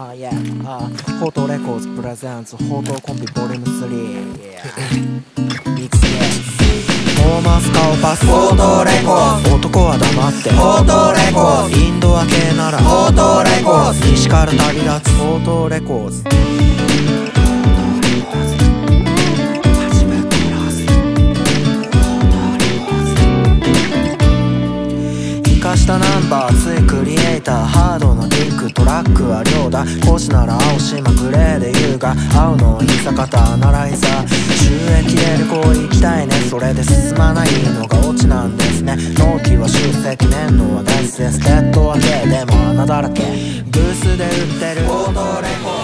Yeah フォートレコーズプレゼンツフォートコンビボリューム3 Yeah ミックスゲームトーマスカオパスフォートレコーズ男は黙ってフォートレコーズインドア系ならフォートレコーズ西から旅立つフォートレコーズ生かしたナンバーついクリエイターハードなキックトラックは量だ講師なら青島グレーで言うが青の膝肩アナライザー収益で旅行行きたいねそれで進まないのがオチなんですね納期は集積年のは大切レッドは K でも穴だらけブースで売ってるフォートレコー